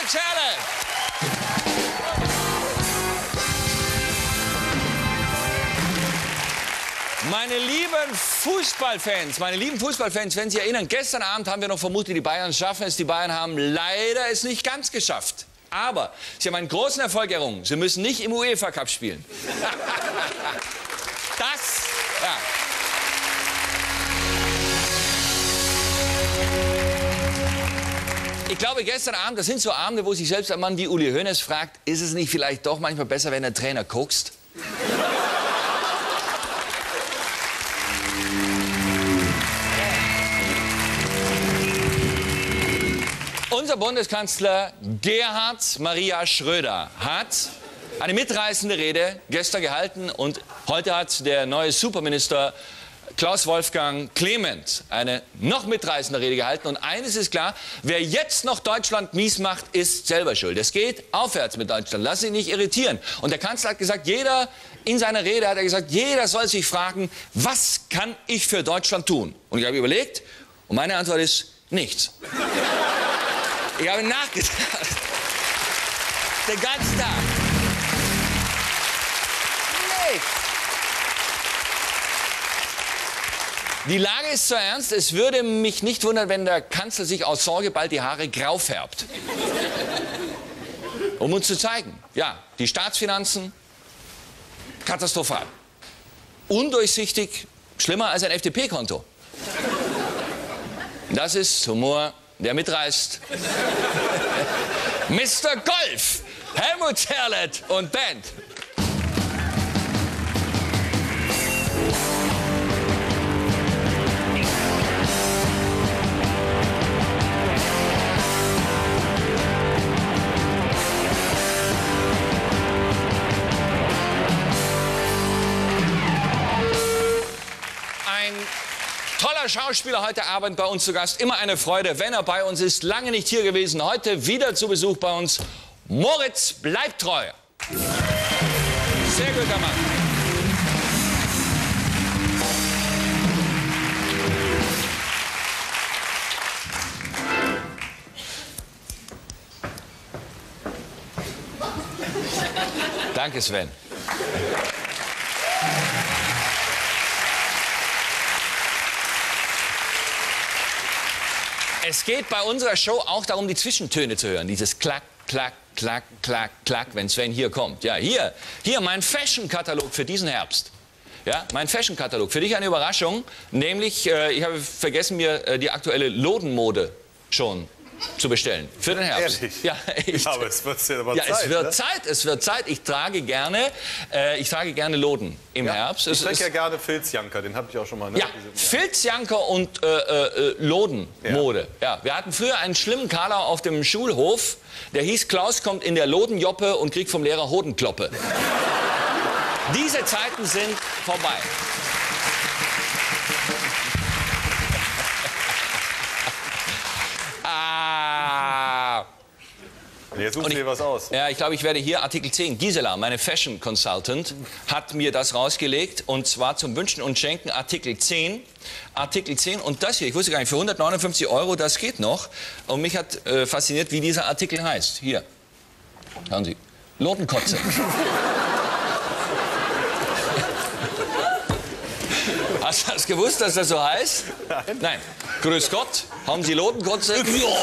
Helmut Meine lieben Fußballfans, wenn Sie erinnern, gestern Abend haben wir noch vermutet, die Bayern schaffen es. Die Bayern haben leider es nicht ganz geschafft. Aber sie haben einen großen Erfolg errungen. Sie müssen nicht im UEFA Cup spielen. Ja. Ich glaube, gestern Abend, das sind so Abende, wo sich selbst ein Mann wie Uli Hoeneß fragt, ist es nicht vielleicht doch manchmal besser, wenn der Trainer kokst? Unser Bundeskanzler Gerhard Maria Schröder hat eine mitreißende Rede gestern gehalten und heute hat der neue Superminister Klaus Wolfgang Clement eine noch mitreißende Rede gehalten. Und eines ist klar, wer jetzt noch Deutschland mies macht, ist selber schuld. Es geht aufwärts mit Deutschland, lass sich nicht irritieren. Und der Kanzler hat gesagt, in seiner Rede hat er gesagt, jeder soll sich fragen, was kann ich für Deutschland tun? Und ich habe überlegt und meine Antwort ist, nichts. Ich habe nachgedacht. Den ganzen Tag. Nichts. Die Lage ist so ernst, es würde mich nicht wundern, wenn der Kanzler sich aus Sorge bald die Haare grau färbt. Um uns zu zeigen, ja, die Staatsfinanzen, katastrophal. Undurchsichtig, schlimmer als ein FDP-Konto. Das ist Humor, der mitreißt. Mr. Golf, Helmut Zerlett und Band. Ein toller Schauspieler heute Abend bei uns zu Gast. Immer eine Freude, wenn er bei uns ist. Lange nicht hier gewesen. Heute wieder zu Besuch bei uns. Moritz Bleibtreu. Sehr guter Mann. Danke, Sven. Es geht bei unserer Show auch darum, die Zwischentöne zu hören. Dieses Klack, Klack, Klack, Klack, Klack, wenn Sven hier kommt. Ja, hier mein Fashion-Katalog für diesen Herbst. Ja, mein Fashion-Katalog. Für dich eine Überraschung, nämlich, ich habe vergessen, mir die aktuelle Lodenmode schon zu bestellen. Für den Herbst. Ehrlich? Ja, echt. Ja, aber es wird ja aber ja, Zeit, es wird Zeit. Ich trage gerne Loden im Herbst. Ich träge ja gerne Filzjanker, den habe ich auch schon mal. Ne? Ja, Filzjanker und Lodenmode. Ja, wir hatten früher einen schlimmen Karlau auf dem Schulhof, der hieß Klaus kommt in der Lodenjoppe und kriegt vom Lehrer Hodenkloppe. Diese Zeiten sind vorbei. Jetzt suchen Sie was aus. Ja, ich glaube, ich werde hier Artikel 10. Gisela, meine Fashion Consultant, hat mir das rausgelegt. Und zwar zum Wünschen und Schenken Artikel 10. Artikel 10 und das hier, ich wusste gar nicht, für 159 €, das geht noch. Und mich hat fasziniert, wie dieser Artikel heißt. Hier, schauen Sie, Lodenkotze. Hast du das gewusst, dass das so heißt? Nein. Nein. Grüß Gott, haben Sie Lodenkotze?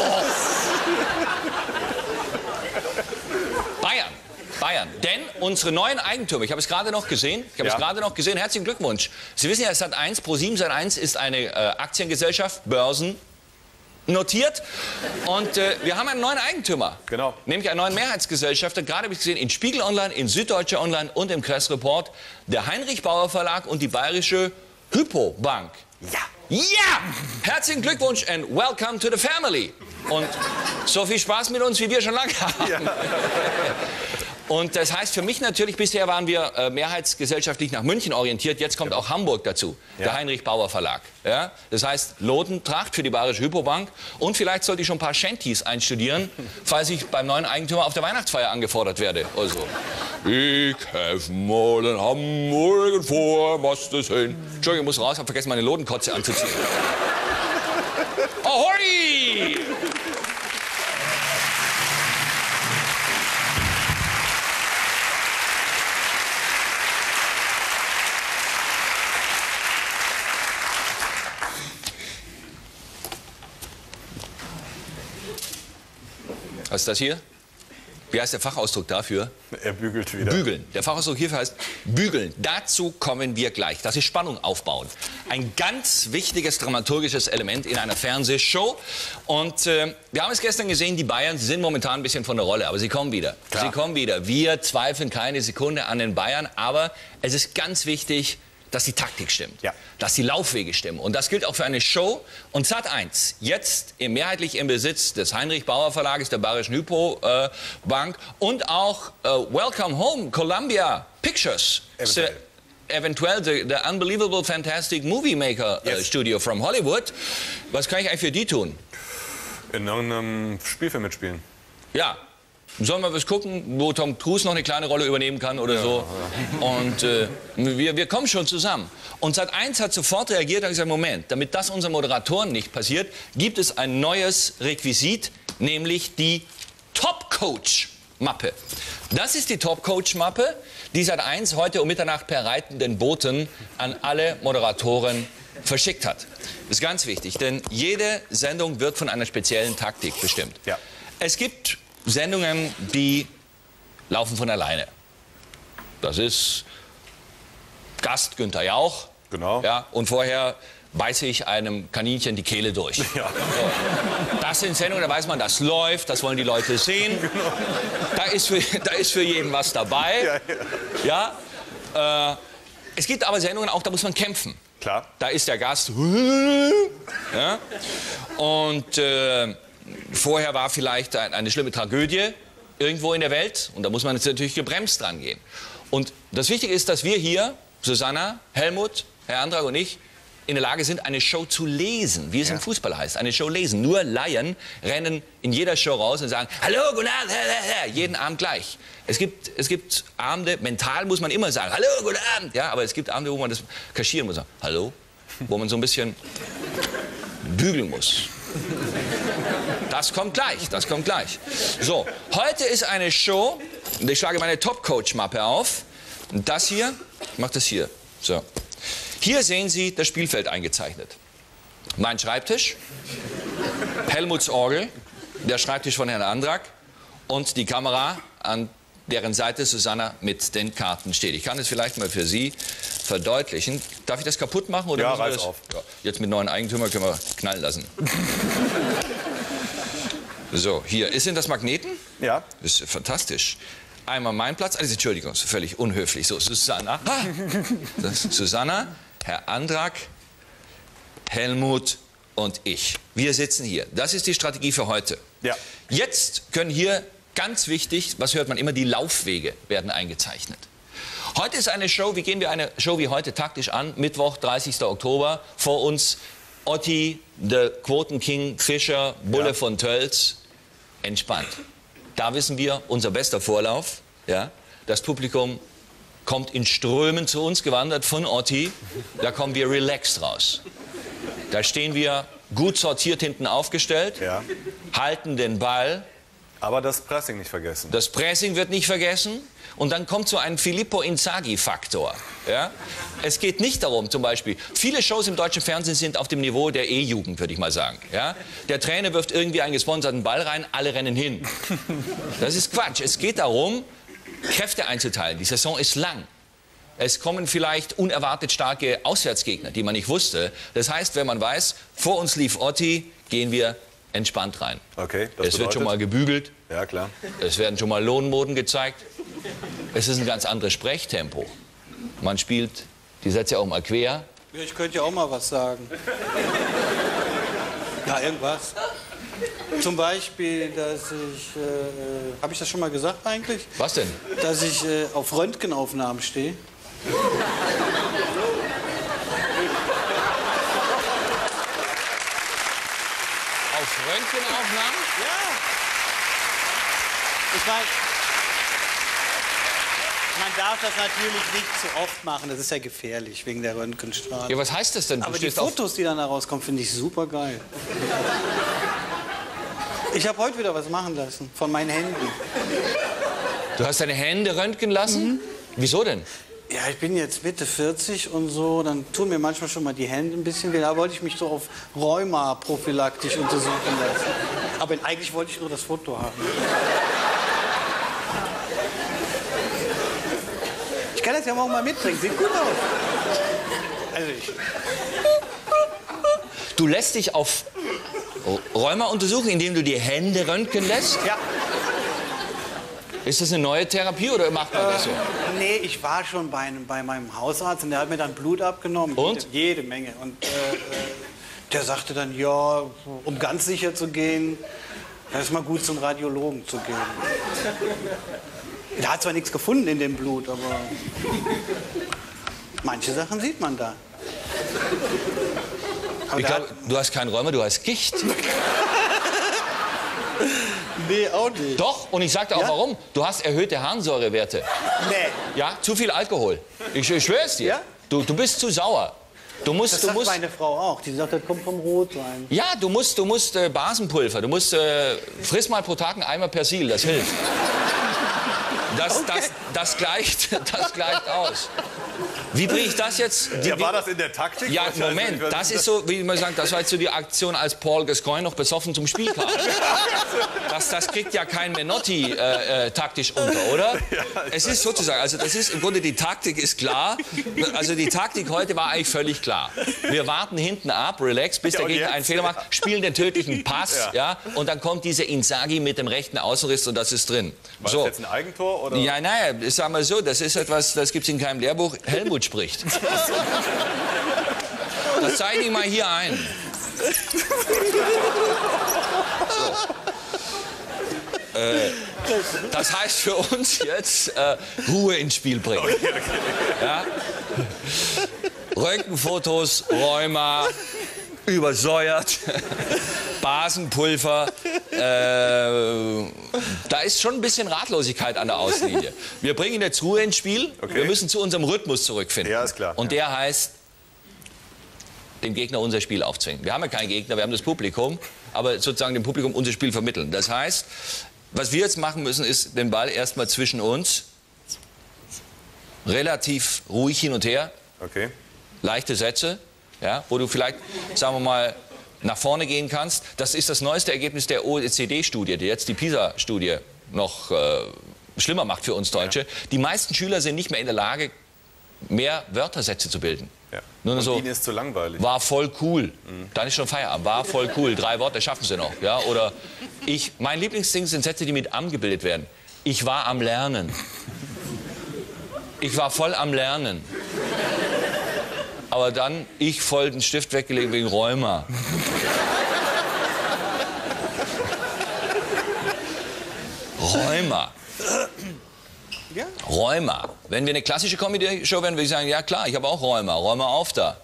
Bayern. Denn unsere neuen Eigentümer, ich habe es gerade noch gesehen, herzlichen Glückwunsch. Sie wissen ja, Sat.1, ProSieben Sat.1 ist eine Aktiengesellschaft, Börsen notiert. Und wir haben einen neuen Eigentümer. Genau. Nämlich einen neuen Mehrheitsgesellschafter. Gerade habe ich gesehen, in Spiegel Online, in Süddeutsche Online und im Kress Report, der Heinrich Bauer Verlag und die Bayerische Hypo Bank. Ja. Ja! Herzlichen Glückwunsch and welcome to the family. Und so viel Spaß mit uns, wie wir schon lange haben. Ja. Und das heißt für mich natürlich, bisher waren wir mehrheitsgesellschaftlich nach München orientiert, jetzt kommt auch Hamburg dazu, der Heinrich Bauer Verlag. Ja? Das heißt Lodentracht für die Bayerische Hypobank und vielleicht sollte ich schon ein paar Shanties einstudieren, falls ich beim neuen Eigentümer auf der Weihnachtsfeier angefordert werde. Also, ich have mal in Hamburg vor, was das hin. Entschuldigung, ich muss raus, habe vergessen, meine Lodenkotze anzuziehen. Ahoi! Was ist das hier? Wie heißt der Fachausdruck dafür? Er bügelt wieder. Bügeln. Der Fachausdruck hierfür heißt bügeln. Dazu kommen wir gleich. Das ist Spannung aufbauen. Ein ganz wichtiges dramaturgisches Element in einer Fernsehshow. Und wir haben es gestern gesehen, die Bayern, sie sind momentan ein bisschen von der Rolle, aber sie kommen wieder. Klar. Sie kommen wieder. Wir zweifeln keine Sekunde an den Bayern, aber es ist ganz wichtig, dass die Taktik stimmt, ja, dass die Laufwege stimmen. Und das gilt auch für eine Show. Und Sat.1, jetzt mehrheitlich im Besitz des Heinrich Bauer Verlages, der Bayerischen Hypo Bank und auch Welcome Home, Columbia Pictures. Eventuell the Unbelievable Fantastic Movie Maker Studio from Hollywood. Was kann ich eigentlich für die tun? In irgendeinem Spielfilm mitspielen. Ja. Sollen wir was gucken, wo Tom Cruise noch eine kleine Rolle übernehmen kann oder so? Ja. Und wir kommen schon zusammen. Und Sat.1 hat sofort reagiert und gesagt, Moment, damit das unseren Moderatoren nicht passiert, gibt es ein neues Requisit, nämlich die Top-Coach-Mappe. Das ist die Top-Coach-Mappe, die Sat.1 heute um Mitternacht per reitenden Boten an alle Moderatoren verschickt hat. Das ist ganz wichtig, denn jede Sendung wird von einer speziellen Taktik bestimmt. Ja. Es gibt Sendungen, die laufen von alleine. Das ist Gast Günther Jauch. Genau. Ja, und vorher beiße ich einem Kaninchen die Kehle durch. Ja. So. Das sind Sendungen, da weiß man, das läuft, das wollen die Leute sehen. Genau. Da ist für jeden was dabei. Ja. Es gibt aber Sendungen auch, da muss man kämpfen. Klar. Da ist der Gast. Ja. Und vorher war vielleicht eine schlimme Tragödie irgendwo in der Welt und da muss man jetzt natürlich gebremst dran gehen. Und das Wichtige ist, dass wir hier, Susanna, Helmut, Herr Andrack und ich, in der Lage sind, eine Show zu lesen, wie es im Fußball heißt. Eine Show lesen. Nur Laien rennen in jeder Show raus und sagen, hallo, guten Abend, jeden Abend gleich. Es gibt Abende, mental muss man immer sagen, hallo, guten Abend. Ja, aber es gibt Abende, wo man das kaschieren muss. Hallo? Wo man so ein bisschen bügeln muss. Das kommt gleich, das kommt gleich. So, heute ist eine Show, und ich schlage meine Top-Coach-Mappe auf. Und das hier, ich mache das hier. So. Hier sehen Sie das Spielfeld eingezeichnet. Mein Schreibtisch, Helmuts Orgel, der Schreibtisch von Herrn Andrack und die Kamera, an deren Seite Susanna mit den Karten steht. Ich kann es vielleicht mal für Sie verdeutlichen. Darf ich das kaputt machen? Oder ja, reiß auf. Ja, jetzt mit neuen Eigentümern können wir knallen lassen. So, hier. Sind das Magneten? Ja. Das ist fantastisch. Einmal mein Platz. Also, Entschuldigung, das ist völlig unhöflich. So, Susanna. Susanna, Herr Andrack, Helmut und ich. Wir sitzen hier. Das ist die Strategie für heute. Ja. Jetzt können hier, ganz wichtig, was hört man immer, die Laufwege werden eingezeichnet. Heute ist eine Show, wie gehen wir eine Show wie heute taktisch an? Mittwoch, 30. Oktober, vor uns Otti, der Quotenking, Fischer, Bulle von Tölz. Entspannt. Da wissen wir, unser bester Vorlauf. Ja? Das Publikum kommt in Strömen zu uns gewandert von Otti. Da kommen wir relaxed raus. Da stehen wir gut sortiert hinten aufgestellt, halten den Ball. Aber das Pressing nicht vergessen. Das Pressing wird nicht vergessen. Und dann kommt so ein Filippo Inzaghi-Faktor. Ja? Es geht nicht darum, zum Beispiel, viele Shows im deutschen Fernsehen sind auf dem Niveau der E-Jugend, würde ich mal sagen. Ja? Der Trainer wirft irgendwie einen gesponserten Ball rein, alle rennen hin. Das ist Quatsch. Es geht darum, Kräfte einzuteilen. Die Saison ist lang. Es kommen vielleicht unerwartet starke Auswärtsgegner, die man nicht wusste. Das heißt, wenn man weiß, vor uns lief Otti, gehen wir entspannt rein. Okay, es wird schon mal gebügelt. Ja, klar. Es werden schon mal Lohnmoden gezeigt. Es ist ein ganz anderes Sprechtempo. Man spielt die Sätze auch mal quer. Ich könnte ja auch mal was sagen. Ja, irgendwas. Zum Beispiel, dass ich... habe ich das schon mal gesagt eigentlich? Was denn? Dass ich auf Röntgenaufnahmen stehe. Auf Röntgenaufnahmen? Ja. Ich meine, man darf das natürlich nicht zu oft machen. Das ist ja gefährlich wegen der Röntgenstrahlen. Ja, was heißt das denn? Aber die Fotos, die dann da rauskommen, finde ich super geil. Ich habe heute wieder was machen lassen von meinen Händen. Du hast deine Hände röntgen lassen? Mhm. Wieso denn? Ja, ich bin jetzt Mitte 40 und so, dann tun mir manchmal schon mal die Hände ein bisschen weh. Da wollte ich mich so auf Rheuma prophylaktisch untersuchen lassen. Aber eigentlich wollte ich nur das Foto haben. Ich kann das ja morgen mal mitbringen. Sieht gut aus. Also Du lässt dich auf Rheuma untersuchen, indem du die Hände röntgen lässt? Ja. Ist das eine neue Therapie oder macht man das so? Nee, ich war schon bei meinem Hausarzt und der hat mir dann Blut abgenommen. Und? Jede Menge. Und der sagte dann, ja, um ganz sicher zu gehen, da ist mal gut zum Radiologen zu gehen. Der hat zwar nichts gefunden in dem Blut, aber manche Sachen sieht man da. Aber Ich glaube, du hast kein Rheuma, du hast Gicht. Nee, auch nicht. Doch, und ich sagte auch Ja? warum. Du hast erhöhte Harnsäurewerte. Nee. Ja, zu viel Alkohol. Ich schwöre es dir. Ja? Du bist zu sauer. Du musst, Das sagt meine Frau auch. Die sagt, das kommt vom Rotwein. ja, du musst Basenpulver. Du musst, friss mal pro Tag einen Eimer Persil, das hilft. Das gleicht aus. Wie bringe ich das jetzt? Ja, war das in der Taktik? Ja, Wahrscheinlich. Moment, das ist so, wie man sagt, das war jetzt so die Aktion, als Paul Gascoigne noch besoffen zum Spiel kam. Das kriegt ja kein Menotti taktisch unter, oder? Es ist sozusagen, also das ist im Grunde, die Taktik ist klar. Also die Taktik heute war eigentlich völlig klar. Wir warten hinten ab, relax, bis der und Gegner jetzt? einen Fehler macht, spielen den tödlichen Pass, ja, und dann kommt dieser Inzaghi mit dem rechten Außenriss und das ist drin. War das jetzt ein Eigentor? Oder? Ja, naja, ich sag mal so, das ist etwas, das gibt es in keinem Lehrbuch. Helmut spricht. Das zeige ich mal hier ein. So. Das heißt für uns jetzt Ruhe ins Spiel bringen. Ja? Röntgenfotos, Rheuma, übersäuert, Basenpulver. Da ist schon ein bisschen Ratlosigkeit an der Außenlinie. Wir bringen jetzt Ruhe ins Spiel. Okay. Wir müssen zu unserem Rhythmus zurückfinden. Ja, ist klar. Und der heißt, dem Gegner unser Spiel aufzwingen. Wir haben ja keinen Gegner, wir haben das Publikum, aber sozusagen dem Publikum unser Spiel vermitteln. Das heißt, was wir jetzt machen müssen, ist den Ball erstmal zwischen uns relativ ruhig hin und her, Okay. leichte Sätze, ja, wo du vielleicht, sagen wir mal, nach vorne gehen kannst. Das ist das neueste Ergebnis der OECD-Studie, die jetzt die PISA-Studie noch schlimmer macht für uns Deutsche. Ja. Die meisten Schüler sind nicht mehr in der Lage, mehr Wörtersätze zu bilden. Ja. Nur Und so, Ihnen ist zu langweilig. war voll cool. Dann ist schon Feierabend. War voll cool. 3 Worte schaffen sie noch. Ja? Oder mein Lieblingsding sind Sätze, die mit am gebildet werden. Ich war am Lernen. Ich war voll am Lernen. Aber dann ich voll den Stift weggelegt wegen Rheuma. Rheuma. Ja? Rheuma. Wenn wir eine klassische Comedy-Show wären, würde ich sagen, ja klar, ich habe auch Rheuma. Rheuma auf da.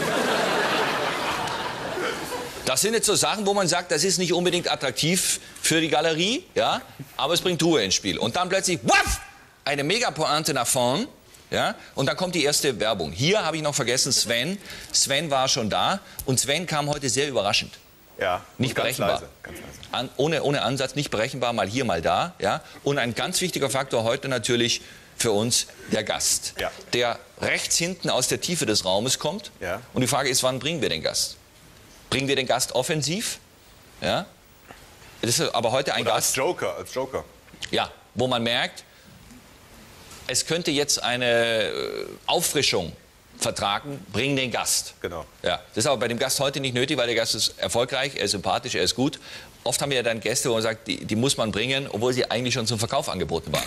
Das sind jetzt so Sachen, wo man sagt, das ist nicht unbedingt attraktiv für die Galerie, ja, aber es bringt Ruhe ins Spiel. Und dann plötzlich, waff, eine Megapointe nach vorn, ja, und dann kommt die erste Werbung. Hier habe ich noch vergessen, Sven. Sven war schon da und Sven kam heute sehr überraschend. Ja. Nicht ganz berechenbar. leise, ganz leise. Ohne Ansatz, nicht berechenbar, mal hier, mal da. Ja? Und ein ganz wichtiger Faktor heute natürlich für uns der Gast, Ja. der rechts hinten aus der Tiefe des Raumes kommt. Ja. Und die Frage ist, wann bringen wir den Gast? Bringen wir den Gast offensiv? Ja? Das ist aber heute ein Oder Gast, als Joker. ja, wo man merkt, es könnte jetzt eine Auffrischung vertragen, bring den Gast. Genau. Ja, das ist aber bei dem Gast heute nicht nötig, weil der Gast ist erfolgreich, er ist sympathisch, er ist gut. Oft haben wir ja dann Gäste, wo man sagt, die muss man bringen, obwohl sie eigentlich schon zum Verkauf angeboten waren.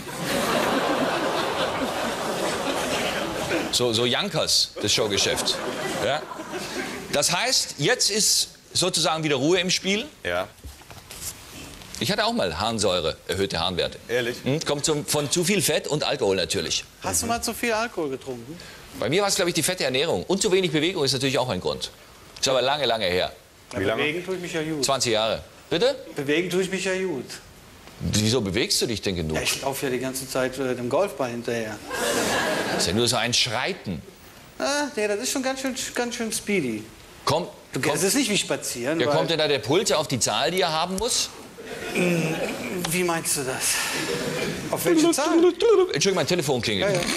So Jankers, das Showgeschäft. Ja? Das heißt, jetzt ist sozusagen wieder Ruhe im Spiel. Ja. Ich hatte auch mal Harnsäure, erhöhte Harnwerte. Ehrlich? Kommt von zu viel Fett und Alkohol natürlich. Hast du mal zu viel Alkohol getrunken? Bei mir war es, glaube ich, die fette Ernährung. Und zu wenig Bewegung ist natürlich auch ein Grund. Ist aber lange, lange her. Ja, Wie lange? bewegen tue ich mich ja gut. 20 Jahre. Bitte? Bewegen tue ich mich ja gut. Wieso bewegst du dich denn genug? Ja, ich laufe ja die ganze Zeit dem Golfball hinterher. Das ist ja nur so ein Schreiten. Ah, nee, das ist schon ganz schön speedy. Das ist nicht wie spazieren. Ja, weil- kommt denn da der Puls auf die Zahl, die er haben muss? Wie meinst du das? Auf welche Zahl? Entschuldigung, mein Telefon klingelt. Ja,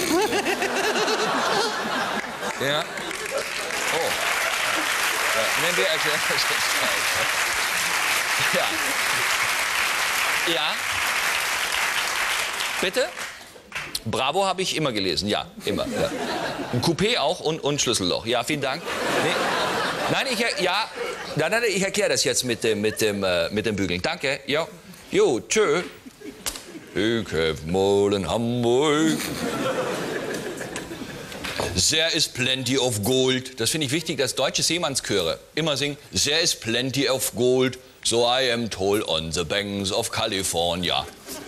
ja. Ja. Oh. Ja, nee, wir erklären das jetzt gleich. Ja. Ja. Bitte? Bravo habe ich immer gelesen, ja, immer. Ja. Ein Coupé auch und Schlüsselloch. Ja, vielen Dank. Nee. Nein, ich erkläre das jetzt mit dem Bügeln. Danke. Ja. Jo, tschö. Ich hab mal in Hamburg. There is plenty of gold. Das finde ich wichtig, dass deutsche Seemannschöre immer singen. There is plenty of gold, so I am told on the banks of California.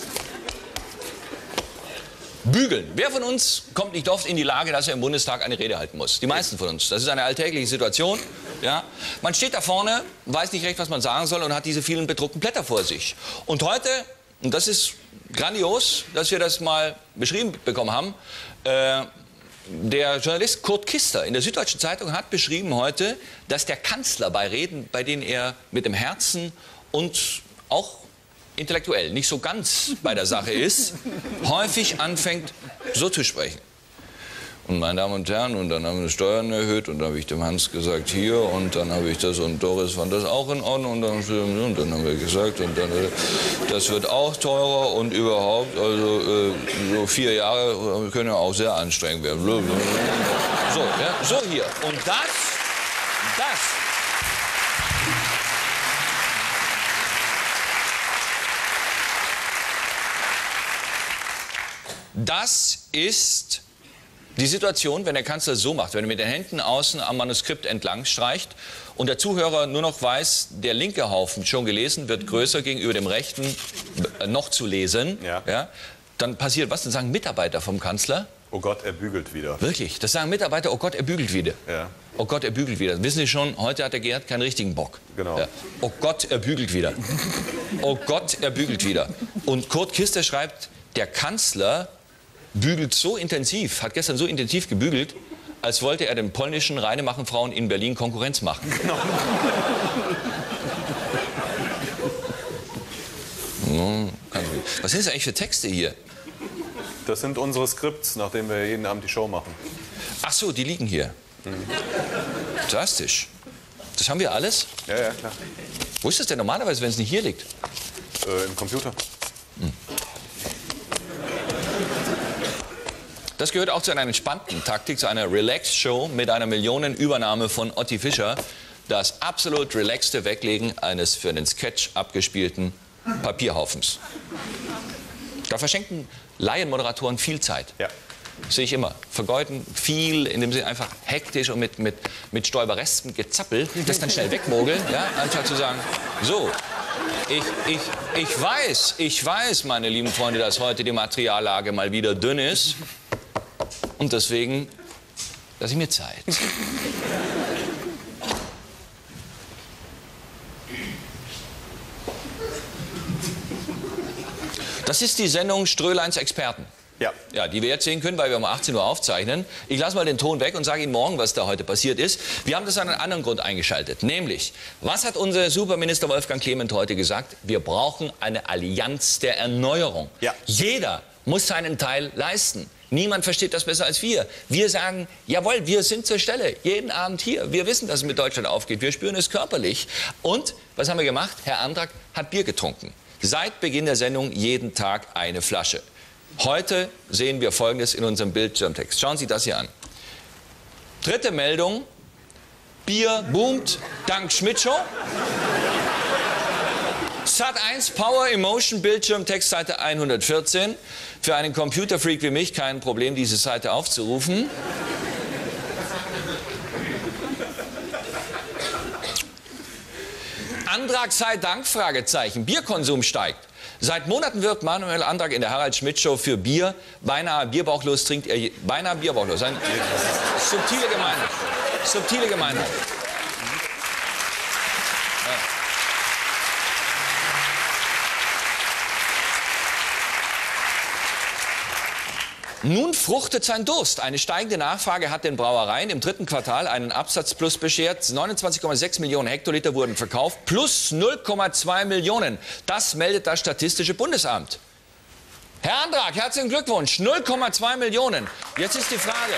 Bügeln. Wer von uns kommt nicht oft in die Lage, dass er im Bundestag eine Rede halten muss? Die meisten von uns. Das ist eine alltägliche Situation. Ja? Man steht da vorne, weiß nicht recht, was man sagen soll und hat diese vielen bedruckten Blätter vor sich. Und heute, und das ist grandios, dass wir das mal beschrieben bekommen haben, der Journalist Kurt Kister in der Süddeutschen Zeitung hat beschrieben heute, dass der Kanzler bei Reden, bei denen er mit dem Herzen und auch intellektuell nicht so ganz bei der Sache ist, häufig anfängt, so zu sprechen. Und meine Damen und Herren, und dann haben wir Steuern erhöht und dann habe ich dem Hans gesagt, hier, und dann habe ich das, und Doris fand das auch in Ordnung, und dann haben wir gesagt, und dann, das wird auch teurer und überhaupt, also so 4 Jahre können ja auch sehr anstrengend werden. So, ja, so hier. Und das ist die Situation, wenn der Kanzler so macht, wenn er mit den Händen außen am Manuskript entlang streicht und der Zuhörer nur noch weiß, der linke Haufen, schon gelesen, wird größer gegenüber dem rechten noch zu lesen, ja, dann passiert was? Dann sagen Mitarbeiter vom Kanzler: Oh Gott, er bügelt wieder. Wirklich, das sagen Mitarbeiter: Oh Gott, er bügelt wieder. Ja. Oh Gott, er bügelt wieder. Wissen Sie schon, heute hat der Gerhard keinen richtigen Bock. Genau. Ja. Oh Gott, er bügelt wieder. Oh Gott, er bügelt wieder. Und Kurt Kister schreibt, der Kanzler bügelt so intensiv, hat gestern so intensiv gebügelt, als wollte er den polnischen Reinemachen-Frauen in Berlin Konkurrenz machen. Genau. Was sind das eigentlich für Texte hier? Das sind unsere Skripts, nachdem wir jeden Abend die Show machen. Ach so, die liegen hier. Fantastisch. Das haben wir alles? Ja, ja, klar. Wo ist das denn normalerweise, wenn es nicht hier liegt? Im Computer. Das gehört auch zu einer entspannten Taktik, zu einer Relax-Show mit einer Millionenübernahme von Otti Fischer. Das absolut relaxte Weglegen eines für den Sketch abgespielten Papierhaufens. Da verschenken Laienmoderatoren viel Zeit. Ja. Sehe ich immer. Vergeuden viel, indem sie einfach hektisch und mit Stäuberesken Gezappel das dann schnell wegmogeln, ja, anstatt zu sagen, so, ich weiß, meine lieben Freunde, dass heute die Materiallage mal wieder dünn ist. Und deswegen lasse ich mir Zeit. Das ist die Sendung Ströleins Experten. Ja. Ja, die wir jetzt sehen können, weil wir um 18 Uhr aufzeichnen. Ich lasse mal den Ton weg und sage Ihnen morgen, was da heute passiert ist. Wir haben das an einem anderen Grund eingeschaltet. Nämlich, was hat unser Superminister Wolfgang Clement heute gesagt? Wir brauchen eine Allianz der Erneuerung. Ja. Jeder muss seinen Teil leisten. Niemand versteht das besser als wir. Wir sagen, jawohl, wir sind zur Stelle. Jeden Abend hier. Wir wissen, dass es mit Deutschland aufgeht. Wir spüren es körperlich. Und, was haben wir gemacht? Herr Andrak hat Bier getrunken. Seit Beginn der Sendung jeden Tag eine Flasche. Heute sehen wir Folgendes in unserem Bildschirmtext. Schauen Sie das hier an. Dritte Meldung. Bier boomt dank Schmidt-Show. Sat.1 Power Emotion Bildschirmtext Seite 114. Für einen Computerfreak wie mich kein Problem, diese Seite aufzurufen. Andrak sei Dank, Fragezeichen. Bierkonsum steigt. Seit Monaten wirbt Manuel Andrak in der Harald-Schmidt-Show für Bier. Beinahe bierbauchlos trinkt er beinahe bierbauchlos. Eine subtile Gemeinheit. Subtile Gemeinheit. Nun fruchtet sein Durst. Eine steigende Nachfrage hat den Brauereien im 3. Quartal einen Absatzplus beschert. 29,6 Millionen Hektoliter wurden verkauft, plus 0,2 Millionen. Das meldet das Statistische Bundesamt. Herr Andrak, herzlichen Glückwunsch. 0,2 Millionen. Jetzt ist die Frage.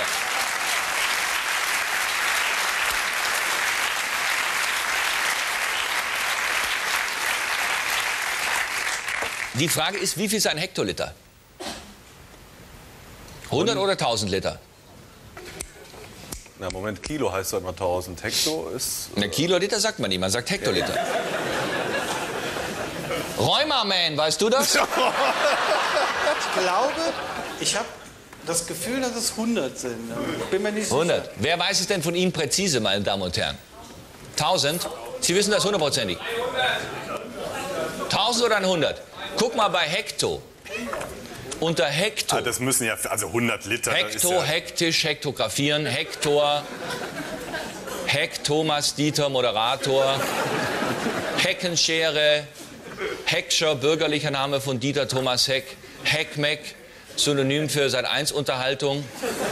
Die Frage ist, wie viel ist ein Hektoliter? 100 oder 1000 Liter? Na Moment, Kilo heißt doch immer 1000. Hekto ist... Eine Kiloliter sagt man nicht, man sagt Hektoliter. Rheuma-Man, weißt du das? Ich glaube, ich habe das Gefühl, dass es 100 sind. Ich bin mir nicht sicher. 100. Wer weiß es denn von Ihnen präzise, meine Damen und Herren? 1000? Sie wissen das hundertprozentig. 1000 oder 100? Guck mal bei Hekto. Unter Hekto. Das müssen ja, also 100 Liter. Hekto, hektisch, hektografieren, Hektor, Thomas Dieter, Moderator, Heckenschere, Heckscher, bürgerlicher Name von Dieter Thomas Heck, Heckmeck, Synonym für Sat.1-Unterhaltung.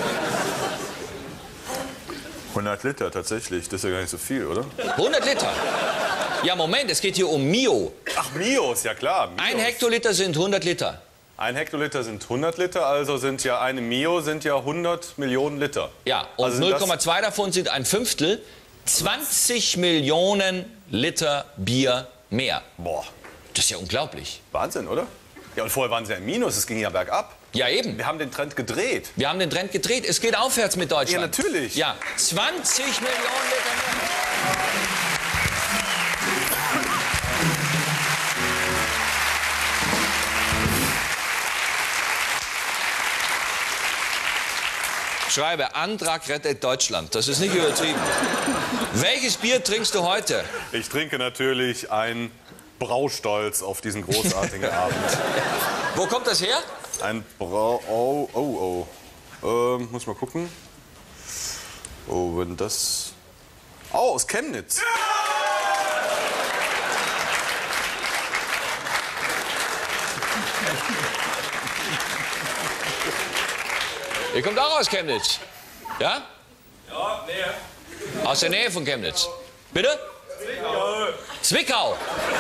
100 Liter, tatsächlich. Das ist ja gar nicht so viel, oder? 100 Liter. Ja, Moment, es geht hier um Mio. Ach, Mios, ja klar. Mios. Ein Hektoliter sind 100 Liter. Ein Hektoliter sind 100 Liter, also sind ja eine Mio sind ja 100 Millionen Liter. Ja, und also 0,2 davon sind ein Fünftel. 20 Millionen Liter Bier mehr. Boah, Das ist ja unglaublich. Wahnsinn, oder? Ja, und vorher waren sie ja im Minus, es ging ja bergab. Ja, eben. Wir haben den Trend gedreht. Wir haben den Trend gedreht. Es geht aufwärts mit Deutschland. Ja, natürlich. Ja, 20 Millionen Liter mehr. Schreibe, Antrag rettet Deutschland. Das ist nicht übertrieben. Welches Bier trinkst du heute? Ich trinke natürlich ein Braustolz auf diesen großartigen Abend. Wo kommt das her? Ein muss mal gucken. Oh, wenn das... Oh, aus Chemnitz. Ihr kommt auch aus Chemnitz. Ja? Ja, nee. Aus der Nähe von Chemnitz. Bitte? Zwickau. Zwickau.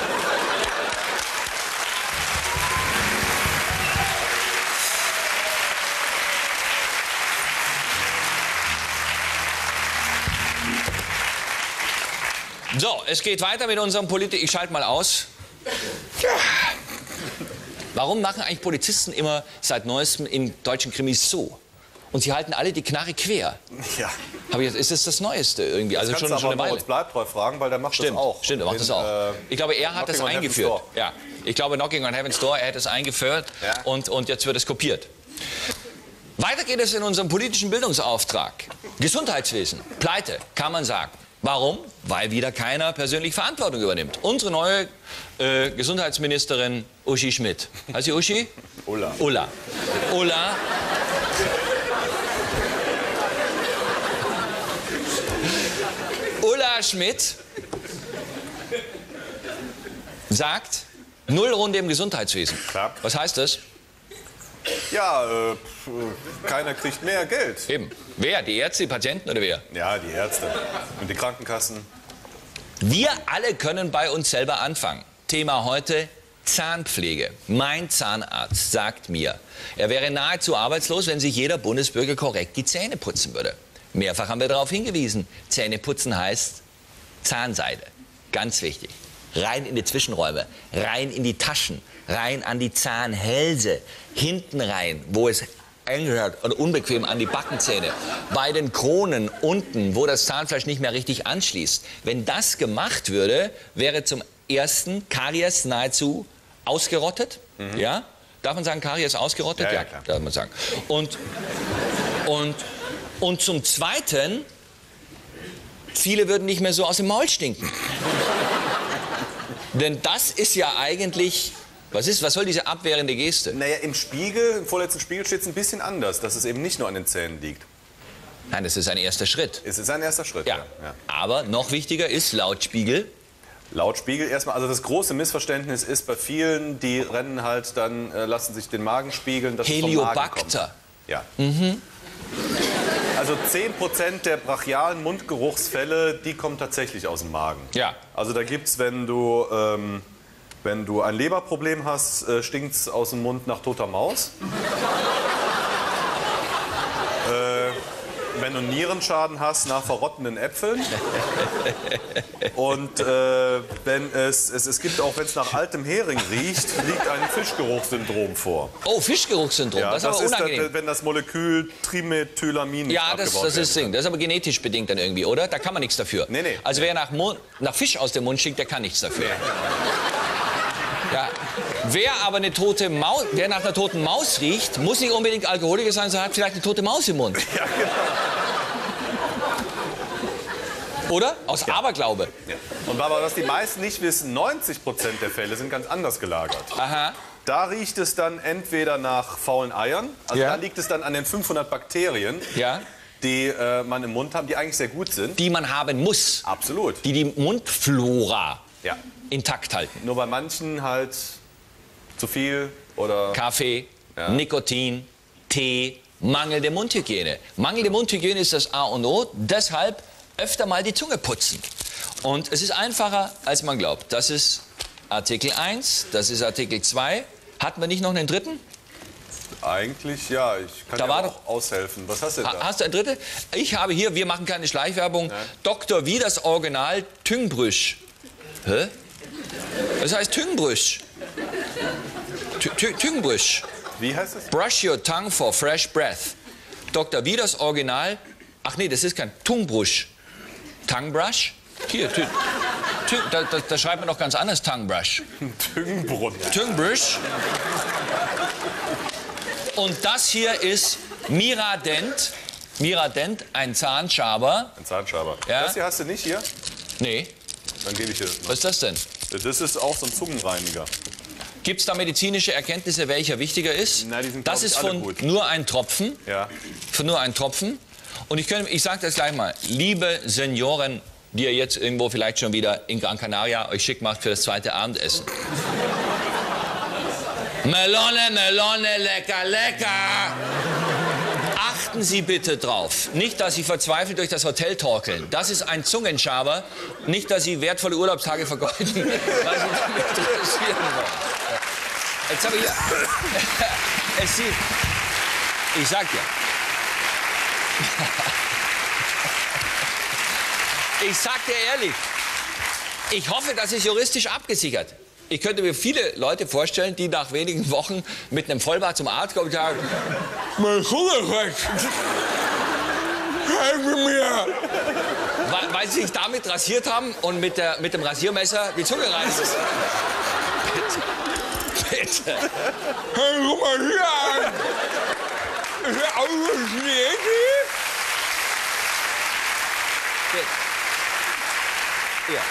So, es geht weiter mit unserem Ich schalte mal aus. Warum machen eigentlich Polizisten immer seit Neuestem in deutschen Krimis so? Und sie halten alle die Knarre quer. Ja. Ist das das Neueste irgendwie? Also Kannst schon du aber eine Weile. Moritz Bleibtreu fragen, weil der macht Stimmt, das auch. stimmt, er macht das auch. Ich glaube, er hat das Knocking on Heaven's eingeführt. Door. Ja, ich glaube, Knocking on Heaven's Door, er hat es eingeführt Ja. und jetzt wird es kopiert. Weiter geht es in unserem politischen Bildungsauftrag. Gesundheitswesen, Pleite, kann man sagen. Warum? Weil wieder keiner persönlich Verantwortung übernimmt. Unsere neue Gesundheitsministerin Uschi Schmidt. Heißt sie Uschi? Ulla. Ulla. Ulla. Ulla Schmidt sagt, Nullrunde im Gesundheitswesen. Klar. Was heißt das? Ja, keiner kriegt mehr Geld. Eben. Wer? Die Ärzte, die Patienten oder wer? Ja, die Ärzte und die Krankenkassen. Wir alle können bei uns selber anfangen. Thema heute Zahnpflege. Mein Zahnarzt sagt mir, er wäre nahezu arbeitslos, wenn sich jeder Bundesbürger korrekt die Zähne putzen würde. Mehrfach haben wir darauf hingewiesen. Zähne putzen heißt Zahnseide. Ganz wichtig. Rein in die Zwischenräume, rein in die Taschen, rein an die Zahnhälse, hinten rein, wo es eng gehört und unbequem an die Backenzähne, bei den Kronen unten, wo das Zahnfleisch nicht mehr richtig anschließt. Wenn das gemacht würde, wäre zum ersten Karies nahezu ausgerottet. Ja? Darf man sagen, Karies ausgerottet? Ja, klar. Darf man sagen. Und zum Zweiten, viele würden nicht mehr so aus dem Maul stinken. Denn das ist ja eigentlich, was soll diese abwehrende Geste? Naja, im Spiegel, im vorletzten Spiegel steht es ein bisschen anders, dass es eben nicht nur an den Zähnen liegt. Nein, das ist ein erster Schritt. Es ist ein erster Schritt, Ja. Aber noch wichtiger ist laut Spiegel, Laut Spiegel erstmal, also das große Missverständnis ist bei vielen, die rennen halt dann, lassen sich den Magen spiegeln, dass es vom Magen kommt. Heliobacter. Ja. Also 10% der brachialen Mundgeruchsfälle, die kommen tatsächlich aus dem Magen. Ja. Also da gibt's, wenn du ein Leberproblem hast, stinkt's aus dem Mund nach toter Maus. wenn du Nierenschaden hast nach verrottenden Äpfeln. Und wenn es gibt auch, wenn es nach altem Hering riecht, liegt ein Fischgeruchssyndrom vor. Oh, Fischgeruchssyndrom, Ja, das ist aber unangenehm. wenn das Molekül Trimethylamin nicht Ja, das abgebaut ist das werden Ding. Das ist aber genetisch bedingt dann irgendwie, oder? Da kann man nichts dafür. Nee. Also wer nach Fisch aus dem Mund stinkt, der kann nichts dafür. Ja. Wer aber eine tote Maus, wer nach einer toten Maus riecht, muss nicht unbedingt Alkoholiker sein, sondern hat vielleicht eine tote Maus im Mund. Ja, genau. Oder? Aus Aberglaube. Ja. Und aber was die meisten nicht wissen, 90% der Fälle sind ganz anders gelagert. Aha. Da riecht es dann entweder nach faulen Eiern, also da liegt es dann an den 500 Bakterien, Ja. die man im Mund hat, die eigentlich sehr gut sind. Die man haben muss. Absolut. Die Mundflora Ja. intakt halten. Nur bei manchen halt zu viel oder... Kaffee, Nikotin, Tee, mangelnde Mundhygiene. Mangelnde Mundhygiene ist das A und O, deshalb öfter mal die Zunge putzen. Und es ist einfacher, als man glaubt. Das ist Artikel 1, das ist Artikel 2. Hatten wir nicht noch einen dritten? Eigentlich ja, ich kann Da dir war auch aushelfen. Was hast du denn da? Hast du einen dritten? Ich habe hier, wir machen keine Schleichwerbung, Nein. Dr. Wieders Original Tüngbrüsch. Hä? Das heißt Tüngbrüsch. Tüngbrüsch. Wie heißt es? Brush your tongue for fresh breath. Dr. Wieders Original. Ach nee, das ist kein Tungbrush. Tonguebrush? Hier, da schreibt man doch ganz anders Tonguebrush. Tüngenbrunn. Tüngbrush. Und das hier ist Miradent. Miradent, ein Zahnschaber. Ein Zahnschaber. Ja? Das hier hast du nicht hier? Nee, Dann gebe ich dir das mal. was ist das denn? Das ist auch so ein Zungenreiniger. Gibt es da medizinische Erkenntnisse, welcher wichtiger ist? Nein, die sind, das glaub ich, ist alle von gut. nur ein Tropfen. Ja. Von nur ein Tropfen. Und ich sage das gleich mal, liebe Senioren, die ihr jetzt irgendwo vielleicht schon wieder in Gran Canaria euch schick macht für das zweite Abendessen. Melone, Melone, lecker, lecker. Achten Sie bitte drauf. Nicht, dass Sie verzweifelt durch das Hotel torkeln. Das ist ein Zungenschaber. Nicht, dass Sie wertvolle Urlaubstage vergeuden, weil Sie damit interessieren wollen. Jetzt habe ich hier. Es sieht. Ich sag dir. Ich sag dir ehrlich. Ich hoffe, das ist juristisch abgesichert. Ich könnte mir viele Leute vorstellen, die nach wenigen Wochen mit einem Vollbart zum Arzt kommen und sagen, mein Zunge weg. Helfe mir. Weil sie sich damit rasiert haben und mit dem Rasiermesser die Zunge reißen. Bitte. Hey, guck mal hier an. Ist das alles Schnee? Ja.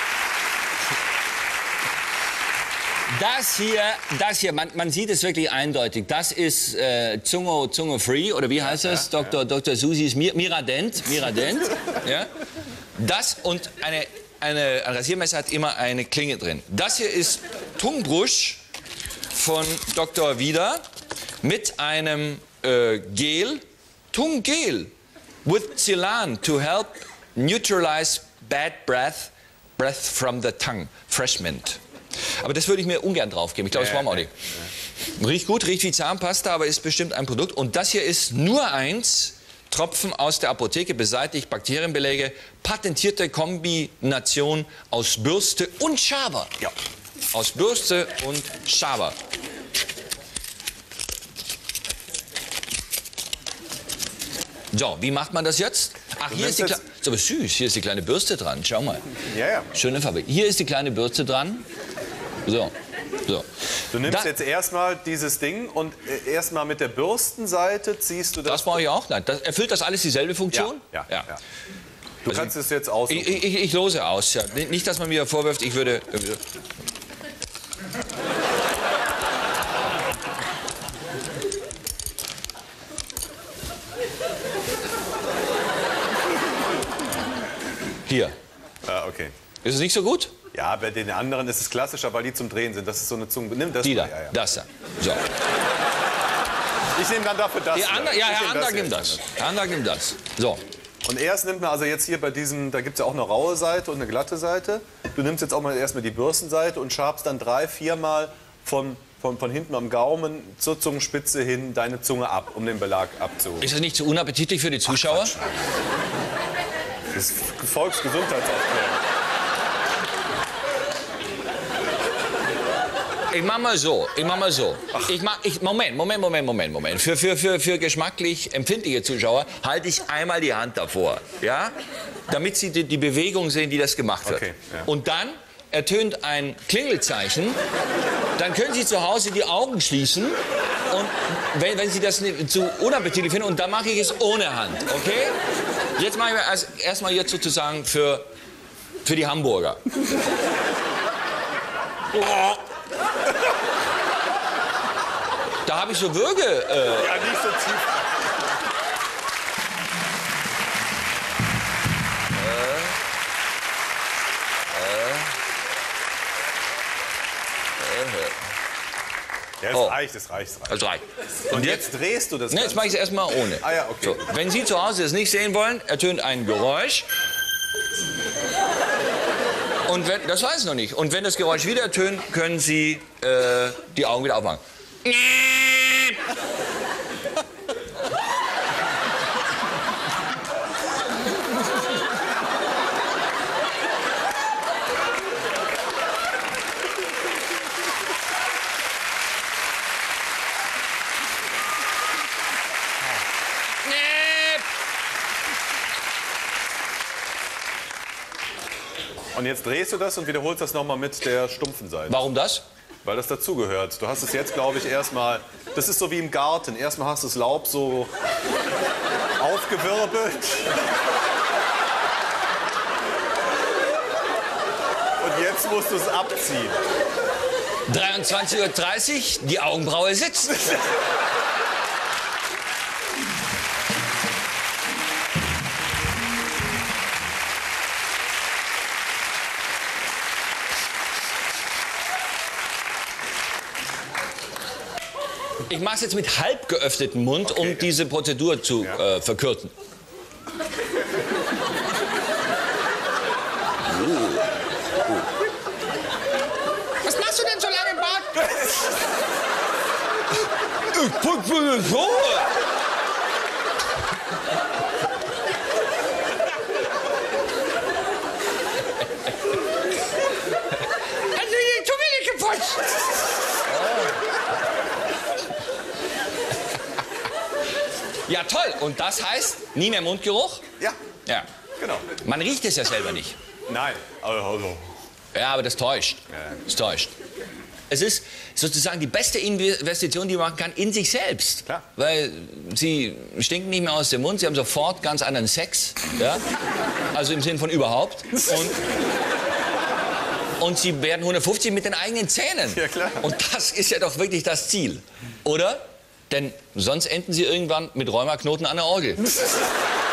Das hier, man sieht es wirklich eindeutig. Das ist Zunge Free, oder wie heißt es? Dr. Susis Miradent. Ja? Das und ein Rasiermesser hat immer eine Klinge drin. Das hier ist Tungbrush von Dr. Wieder mit einem Gel, Tunggel, with Celan to help neutralize bad breath from the tongue, fresh mint. Aber das würde ich mir ungern draufgeben. Ich glaube, das brauchen wir auch nicht. Riecht gut, riecht wie Zahnpasta, aber ist bestimmt ein Produkt. Und das hier ist nur eins, Tropfen aus der Apotheke, beseitigt Bakterienbeläge, patentierte Kombination aus Bürste und Schaber. Ja, aus Bürste und Schaber. So, wie macht man das jetzt? Ach, hier ist die ist aber süß. Hier ist die kleine Bürste dran. Schau mal. Ja, ja. Schöne Farbe. Hier ist die kleine Bürste dran. So. Du nimmst jetzt erstmal dieses Ding und erstmal mit der Bürstenseite ziehst du das. Das brauche ich auch. Nein, erfüllt das alles dieselbe Funktion? Ja. Du kannst es jetzt aussuchen. Ich lose aus. Ja. Nicht, dass man mir vorwirft, ich würde. Hier. Ah, okay. Ist es nicht so gut? Ja, bei den anderen ist es klassischer, weil die zum Drehen sind. Das ist so eine Zunge. Nimm das. Die da. Ja. Das da. So. Ich nehme dann dafür das. Herr Ander nimmt das. Herr Ander nimmt das. So. Und erst nimmt man, also jetzt hier bei diesem, da gibt es ja auch eine raue Seite und eine glatte Seite. Du nimmst jetzt auch mal erstmal die Bürstenseite und schabst dann 3-4 Mal von von hinten am Gaumen zur Zungenspitze hin deine Zunge ab, um den Belag Ist das nicht zu unappetitlich für die Zuschauer? Das ist Volksgesundheitsaufklärung. Ich mach mal so. Moment. Für geschmacklich empfindliche Zuschauer halte ich einmal die Hand davor, ja? Damit sie die Bewegung sehen, die das gemacht wird. Okay, ja. Und dann ertönt ein Klingelzeichen. Dann können Sie zu Hause die Augen schließen. Und wenn Sie das nicht zu unappetitlich finden, und dann mache ich es ohne Hand, okay? Jetzt mache ich erstmal jetzt sozusagen für die Hamburger. Da habe ich so Würge. Ja, nicht so tief. Ja, es reicht. Das reicht. Und jetzt drehst du das. Ne, jetzt mache ich es erstmal ohne. Ah ja, okay. So, wenn Sie zu Hause es nicht sehen wollen, ertönt ein Geräusch. Und das weiß ich noch nicht. Und wenn das Geräusch wieder ertönt, können Sie die Augen wieder aufmachen. Und jetzt drehst du das und wiederholst das nochmal mit der stumpfen Seite. Warum das? Weil das dazugehört. Du hast es jetzt, glaube ich, erstmal. Das ist so wie im Garten. Erstmal hast du das Laub so aufgewirbelt. Und jetzt musst du es abziehen. 23:30 Uhr, die Augenbraue sitzt. Ich mache es jetzt mit halb geöffnetem Mund, Okay, um diese Prozedur zu verkürzen. Was machst du denn so lange im Bad? Ich putze das so. Also die Zunge nicht geputzt. Ja, toll. Und das heißt, nie mehr Mundgeruch? Ja, Ja. genau. Man riecht es ja selber nicht. Nein. Also. Ja, aber das täuscht. Das täuscht. Es ist sozusagen die beste Investition, die man machen kann, in sich selbst. Klar. Weil sie stinken nicht mehr aus dem Mund, sie haben sofort ganz anderen Sex. Ja? Also im Sinn von überhaupt. Und sie werden 150 mit den eigenen Zähnen. Ja, klar. Und das ist ja doch wirklich das Ziel. Oder? Denn sonst enden sie irgendwann mit Rheumaknoten an der Orgel.